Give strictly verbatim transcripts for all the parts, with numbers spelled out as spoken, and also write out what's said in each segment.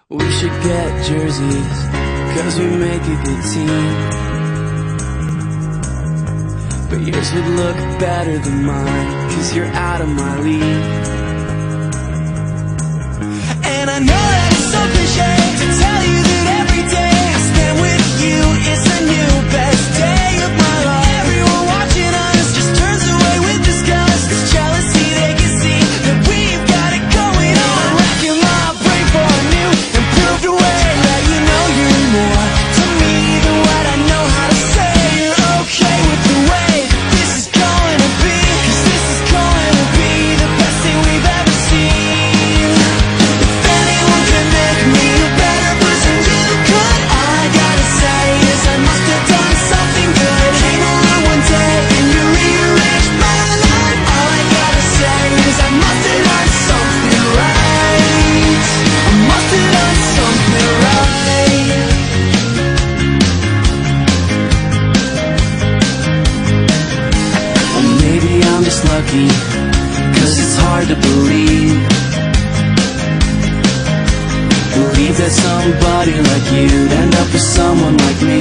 We should get jerseys, cause we make a good team. But yours would look better than mine, cause you're out of my league. And I know that it's so cliche to tell you that every day I spend with you is a new best day of my life. Everyone watching us just turns away with disgust. It's jealousy, they can see that we've got it going on. I'm racking my brain for a new improved way. Let you know you're more to me than what I know how to say. You're okay with the way this is going to be, cause this is going to be the best thing we've ever seen. If anyone can make me a better person, you could. All I gotta say is I must have done something good. Came along one day and you rearranged my life. All I gotta say is I must have done something right. I must have done something right. Or maybe I'm just lucky, cause it's hard to believe Believe that somebody like you'd end up with someone like me.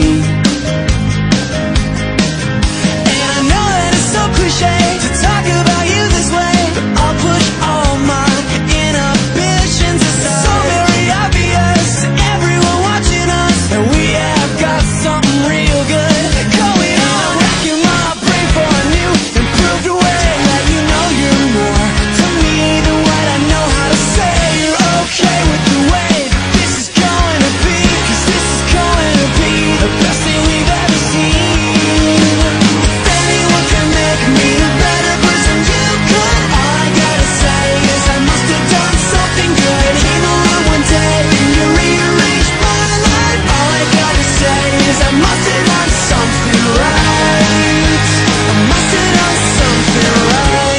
And I know that it's so cliche to talk about you this way, but I'll push all my inhibitions aside. It's so very obvious to everyone watching us that we have got something real good going on. Racking my brain for a new improved way. Let you know you're more to me than what I know how to say. You're okay with the way this is going to be, cause this is going to be the best thing we've ever seen. If anyone can make me a better person, you could. All I gotta say is I must have done something good. Came along one day and you rearranged my life. All I gotta say is I must have done something right. I must have done something right.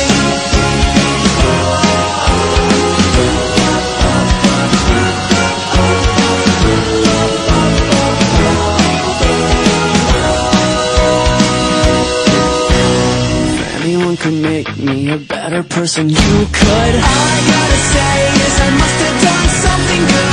If anyone could make me a better person, you could. All I gotta say is I must have done something good.